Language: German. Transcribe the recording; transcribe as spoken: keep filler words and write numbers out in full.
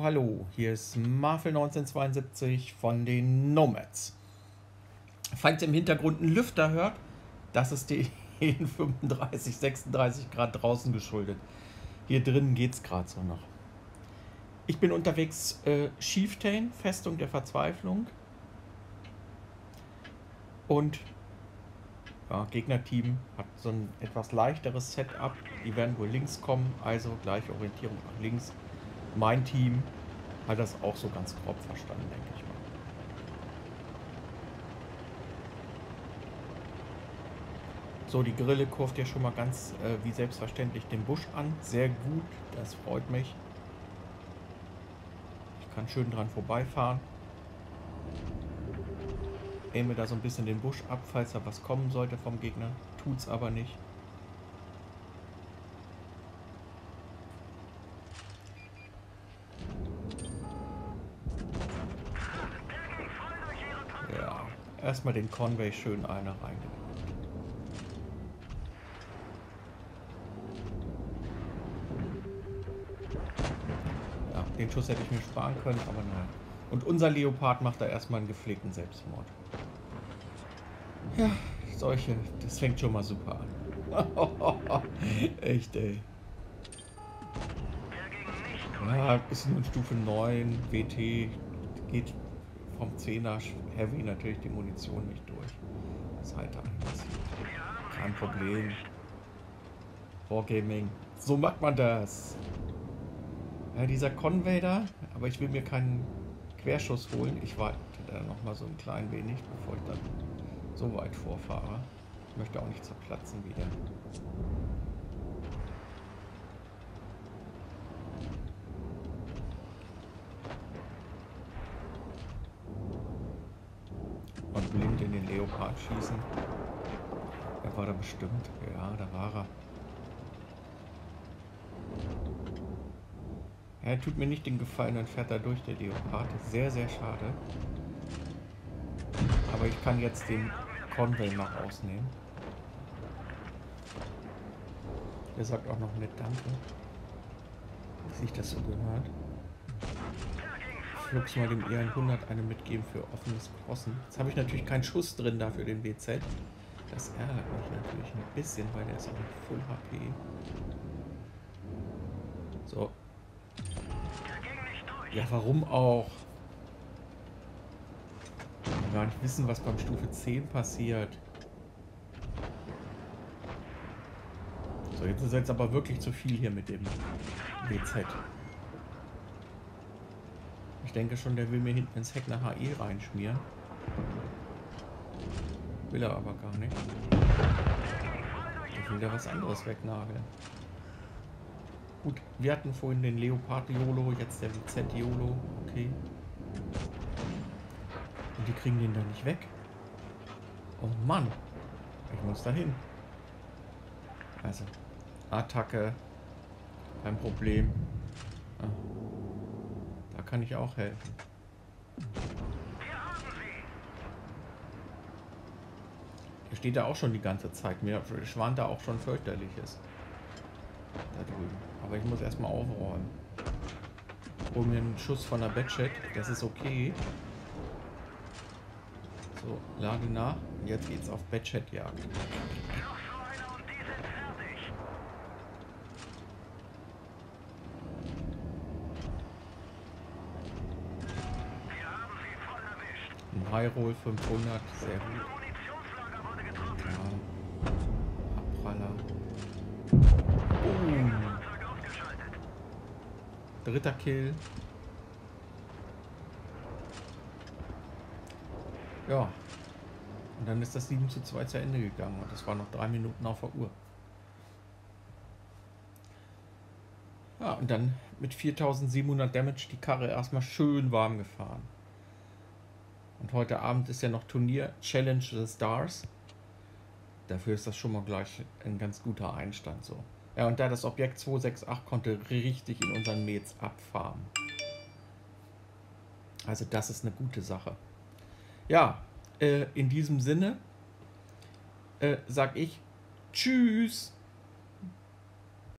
hallo, hier ist Marvel neunzehnhundertzweiundsiebzig von den Nomads. Falls ihr im Hintergrund einen Lüfter hört, das ist den fünfunddreißig, sechsunddreißig Grad draußen geschuldet. Hier drinnen geht es gerade so noch. Ich bin unterwegs, äh, Chieftain, Festung der Verzweiflung. Und ja, Gegnerteam hat so ein etwas leichteres Setup. Die werden wohl links kommen, also gleiche Orientierung nach links. Mein Team hat das auch so ganz grob verstanden, denke ich mal. So, die Grille kurft ja schon mal ganz äh, wie selbstverständlich den Busch an. Sehr gut, das freut mich. Ich kann schön dran vorbeifahren. Aime da so ein bisschen den Busch ab, falls da was kommen sollte vom Gegner. Tut's aber nicht. Ja, erstmal den Conway schön einer reingebracht. Ja, den Schuss hätte ich mir sparen können, aber nein. Und unser Leopard macht da erstmal einen gepflegten Selbstmord. Ja, solche, das fängt schon mal super an. Echt, ey. Ja, ist nur Stufe neun, W T, geht vom zehner Heavy natürlich die Munition nicht durch. Das ist halt kein Problem. Wargaming, so macht man das. Ja, dieser Conway da, aber ich will mir keinen Querschuss holen. Ich warte da noch mal so ein klein wenig, bevor ich dann so weit vorfahre. Ich möchte auch nicht zerplatzen wieder. Und blind in den Leopard schießen. Er war da bestimmt. Ja, da war er. Er tut mir nicht den Gefallen und fährt da durch, der Leopard. Sehr, sehr schade. Aber ich kann jetzt den Conway noch ausnehmen. Der sagt auch noch nett Danke. Wie sich das so gehört. Flux mal dem E hundert eine mitgeben für offenes Crossen. Jetzt habe ich natürlich keinen Schuss drin da für den W Z. Das ärgert mich natürlich ein bisschen, weil der ist auch mit Full H P. So. Ja, warum auch? Ich will gar nicht wissen, was beim Stufe zehn passiert. So, jetzt ist jetzt aber wirklich zu viel hier mit dem W Z. Ich denke schon, der will mir hinten ins Heck eine H E reinschmieren. Will er aber gar nicht. Ich will da was anderes wegnageln. Gut, wir hatten vorhin den Leopard YOLO, jetzt der W Z YOLO. Okay. Und die kriegen den da nicht weg. Oh Mann. Ich muss da hin. Also, Attacke. Kein Problem. Ah. Da kann ich auch helfen. Der steht da auch schon die ganze Zeit. Mir schwant da auch schon fürchterliches. Da drüben. Aber ich muss erstmal aufräumen. Hol mir einen Schuss von der Batchet. Das ist okay. So, lade nach. Und jetzt geht's auf Batchet-Jagd. Ein Hyrule fünfhundert. Sehr gut. Ja. Abpraller. Boom. Dritter Kill. Ja. Und dann ist das sieben zu zwei zu Ende gegangen. Und es waren noch drei Minuten auf der Uhr. Ja, und dann mit viertausendsiebenhundert Damage die Karre erstmal schön warm gefahren. Und heute Abend ist ja noch Turnier Challenge the Stars. Dafür ist das schon mal gleich ein ganz guter Einstand so. Ja, und da das Objekt zweihunderachtundsechzig konnte richtig in unseren Mets abfarmen. Also das ist eine gute Sache. Ja, äh, in diesem Sinne äh, sag ich Tschüss.